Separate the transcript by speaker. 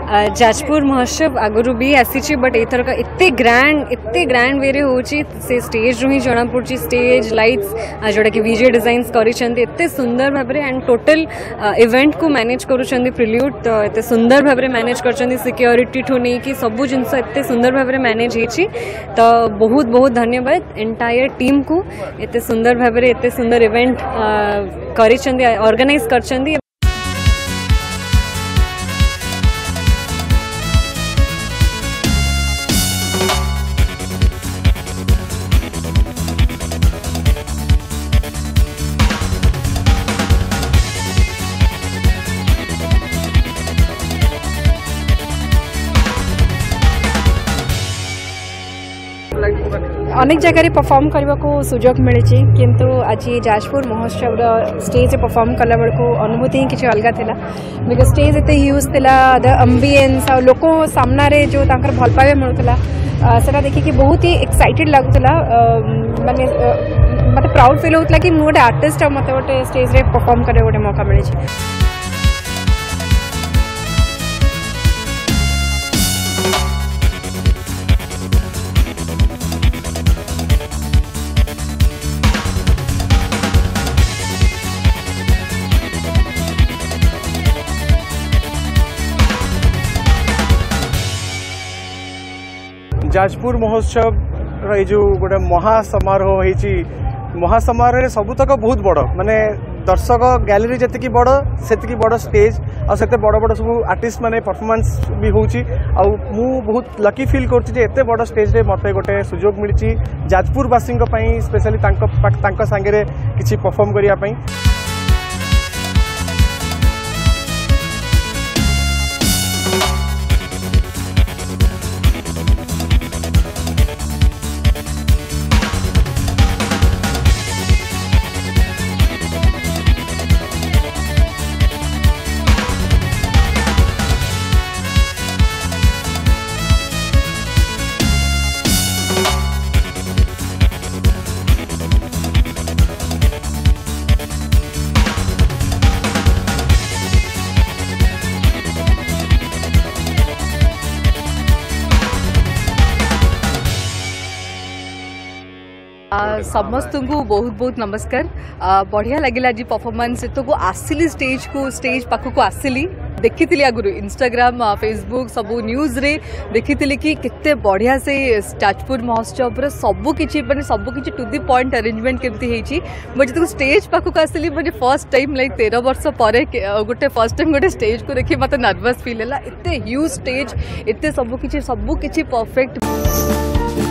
Speaker 1: जाजपुर महोत्सव आगुरी भी आसी बट एथर का एते ग्रैंड वे होची से स्टेज रू ही जना पड़ी स्टेज लाइट्स जोटा कि विजय डिजाइन्स करते सुंदर भाव एंड टोटल इवेंट को मैनेज करुँच प्रिल्यूट तो एते सुंदर भाव मैनेज कर सिक्योरिटी ठू नहीं कि सबू जिनस एते सुंदर भाव मैनेज होती तो बहुत बहुत धन्यवाद एंटायर टीम को एते सुंदर भाव एते सुंदर इवेंट ऑर्गेनाइज कर।
Speaker 2: अनेक जगह परफॉर्म करने को सुजोग मिली किंतु आज जाजपुर महोत्सव स्टेज परफॉर्म कला बेलू अनुभूति ही किसी अलग था बिकज स्टेज एत ह्यूज था द अम्बियंस और लोक सामने जो भल पाइबा मिलूला से देखिए बहुत ही एक्साइटेड लगुला माने मत प्राउड फिल होता कि मुझे आर्टिस्ट और मत गोटे स्टेज रे परफॉर्म करने गोटे मौका मिली।
Speaker 3: जाजपुर महोत्सव जो गोटे महासमारोह होती महासमारोह सबुतक बहुत बड़ माने दर्शक गैलरी जी बड़ से बड़ स्टेज और बड़ बड़ सब आर्टिस्ट माने परफॉर्मेंस भी होची मु बहुत लकी फील करते बड़ स्टेज रे मते गोटे सुजोग मिली जाजपुरवासी स्पेशली सांगे किसी परफॉर्म करने।
Speaker 4: समस्त को बहुत बहुत नमस्कार। बढ़िया लगे आज परफॉर्मेंस तो आसिली स्टेज पाख को आसिली देखी आगुरी इंस्टाग्राम फेसबुक सबू न्यूज रे देखी कि केते बढ़िया से जाजपुर महोत्सव सबू किछि टू दी पॉइंट अरेंजमेंट केमती मुझे तो स्टेज पाख को आसिली मुझे फर्स्ट टाइम लाइक 13 वर्ष पर गोटे फर्स्ट टाइम गोटे स्टेज को देखी मत नर्वस फील है एते ह्यूज स्टेज एते सबू किछि परफेक्ट।